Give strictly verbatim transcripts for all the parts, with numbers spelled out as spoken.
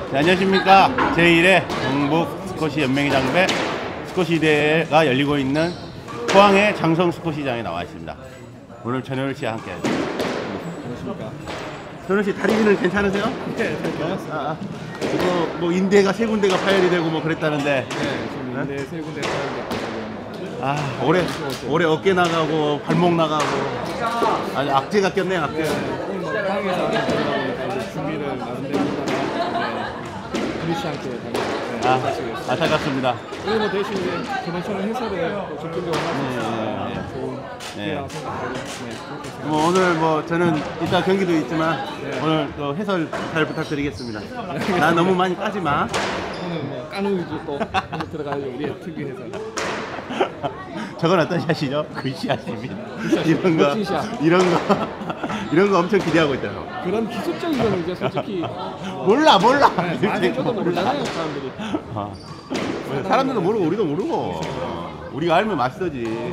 네, 안녕하십니까. 제일회 경북 스쿼시 연맹회 장배 스쿼시 대회가 열리고 있는 포항의 장성 스쿼시장에 나와 있습니다. 오늘 전효일 씨와 함께 하죠. 안녕하십니까. 전효일 씨 다리는 괜찮으세요? 네, 잘 좋았습니다. 아, 아. 이거 뭐 인대가 세 군데가 파열이 되고 뭐 그랬다는데. 네, 지금 인대 세 군데 파열됐다고. 아, 올해 올해 어깨 나가고 발목 나가고 아주 악재가 꼈네, 악재. 네, 오늘 뭐 포항에서 하는 거다 보니까 이제 준비를 나름대로 하다가 그렇지 않게 당연히 아, 하시겠습니다. 안타깝습니다. 오늘 뭐 대신 이제 저번처럼 해설을 또 적극적으로 하셔서 네, 네, 좋은 네. 기회라고 생각하고 네, 그렇게 생각합니다. 뭐 오늘 뭐 저는 이따 경기도 있지만 네. 오늘 또 해설 잘 부탁드리겠습니다. 나 너무 많이 까지 마. 오늘 뭐 까누 위주 또 오늘 들어가야죠. 우리의 특유 해설. 저건 어떤 샷이죠? 굿샷입니다. 굿샷. 이런 거, 멋진 샷. 이런 거, 이런 거 엄청 기대하고 있잖아. 그런 기술적인 거는 이제 솔직히 몰라, 몰라. 네, 많이 저도 모르잖아요, 사람들이. 아, 사람들도 모르고 우리도 모르고. 우리가 알면 마스터지.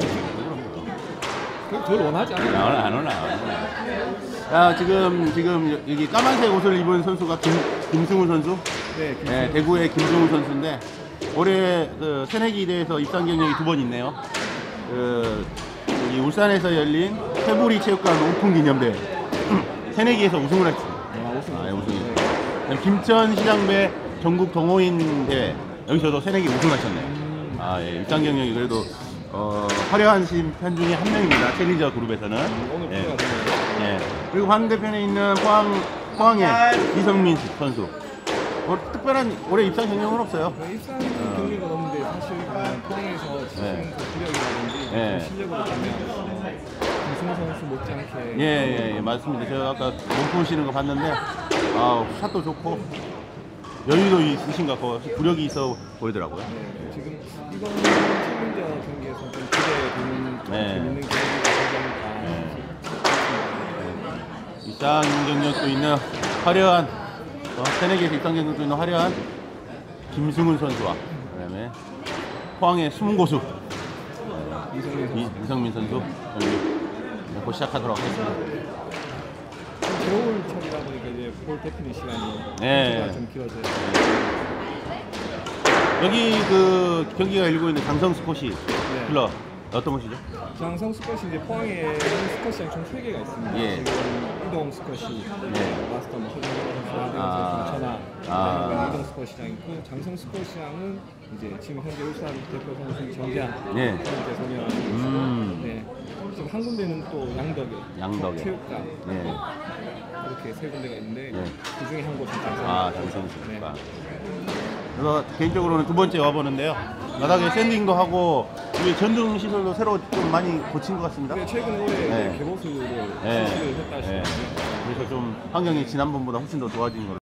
그걸 원하지 안 않아요. 올라, 안 올라. 자, 지금 지금 여기 까만색 옷을 입은 선수가 김 김승우 선수. 네, 네, 대구의 김승우 선수인데 올해 그 새내기 대회에서 입상 경력이 두 번 있네요. 그 여기 울산에서 열린 태부리 체육관 오픈 기념대회 새내기에서 우승을 했습니다. 아, 우승. 아, 예, 우승. 김천 시장배 전국 동호인 대회 여기서도 새내기 우승하셨네요. 음. 아, 예, 입상 경력이 그래도 어, 화려한 심판 중에 한 명입니다. 챌린저 그룹에서는. 오늘 예. 기회가 되네요. 예. 그리고 반대편에 있는 포항 포항의 이성민 선수. 뭐 특별한 올해 입상 경력은 없어요. 네, 입상 경력은 없는데 사실 그 포항에서 지금 네. 그 구력이라든지 네. 그 실력으로 보면 김승우 선수 못지않게 예, 예, 예, 맞습니다. 제가 아까 몸 푸시는 거 봤는데, 아, 샷도 좋고, 여유도 있으신 것 같고, 구력이 있어 보이더라고요. 네, 지금 이거는 챌린저 경기에서 좀 기대되는 네. 재밌는 경기가 되지 않을까. 입상 경력도 있는 화려한, 어, 새내기에서 입상 경력도 있는 화려한 김승훈 선수와, 그 다음에 포항의 숨은 고수, 이성민 선수. 이, 이성민 선수, 여기 곧 시작하도록 하겠습니다. 겨울철이다 보니까 이제 볼 대피는 시간이 네. 좀 길어져요. 여기 그 경기가 열리고 있는 장성 스쿼시 네. 클럽, 어떤 곳이죠? 장성 스쿼시 이제 포항에 스쿼시장 총 세 개가 있습니다. 예. 지금 이동 스쿼시, 네. 마스터 뭐 허정호 선수, 하대현 아. 선수, 천하, 아. 그다음에 이동 스쿼시장 있고 장성 스쿼시장은 이제 지금 현재 울산 대표 선수 정재환 예. 현재 선임하고 있고, 음. 네. 지금 한 군데는 또 양덕에, 양덕에. 체육관 예. 이렇게 세 군데가 있는데 예. 그 중에 한 곳은 장성. 아, 장성수니까. 그래서 개인적으로는 두 번째 와보는데요. 바닥에 샌딩도 하고 위에 전등 시설도 새로 좀 많이 고친 것 같습니다. 네, 최근 올해 네. 개보수를 네. 실시를 했다 네. 하시더라고요. 그래서 좀 환경이 지난번보다 훨씬 더 좋아진 걸.